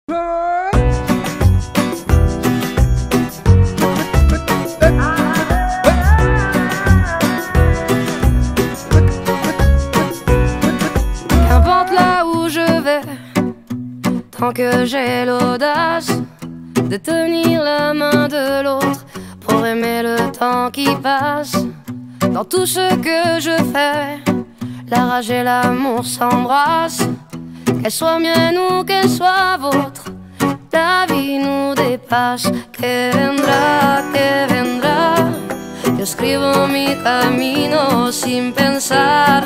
Qu'importe là où je vais, tant que j'ai l'audace de tenir la main de l'autre pour aimer le temps qui passe. Dans tout ce que je fais, la rage et l'amour s'embrassent. Qu'elle soit mienne ou qu'elle soit vôtre, la vie nous dépasse. Que vendrá, yo escribo mi camino sin pensar,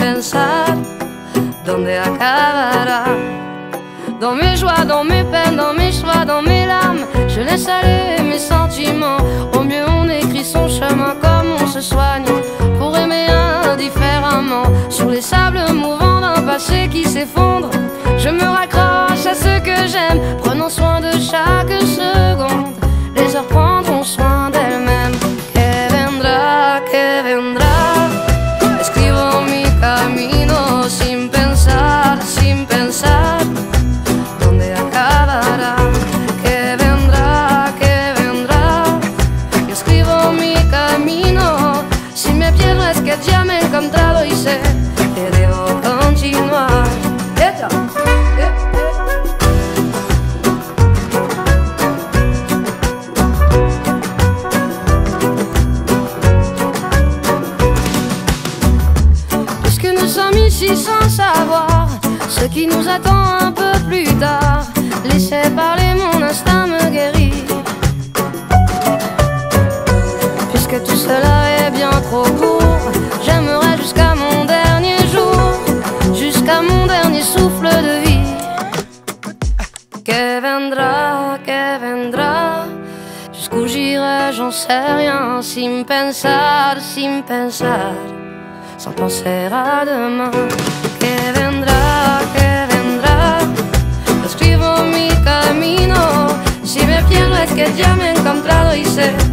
dónde acabará. Dans mes joies, dans mes peines, dans mes choix, dans mes larmes, je laisse aller mes sentiments. Au mieux on écrit son chemin comme on se soigne, pour aimer indifféremment. Sur les sables mouvants d'un passé qui s'effondre, je me raccroche à ce que j'aime, prenons soin de chaque seconde. Les heures prendront soin d'elles-mêmes. Que vendrá, escribo mi camino sin pensar, dónde acabará. Que vendrá, yo escribo mi camino. Si me pierdo es que ya me he encontrado y sé que debo continuar. Puisque nous sommes ici sans savoir ce qui nous attend un peu plus tard, laissez parler, mon instinct me guérit. Puisque tout cela est bien trop court, j'aimerais jusqu'à mon dernier jour, jusqu'à mon dernier souffle de vie. Que vendrá, jusqu'où j'irai j'en sais rien, sin pensar, sans penser à demain. Que vendrá, yo escribo mi camino. Si me pierdo es que ya me he encontrado y sé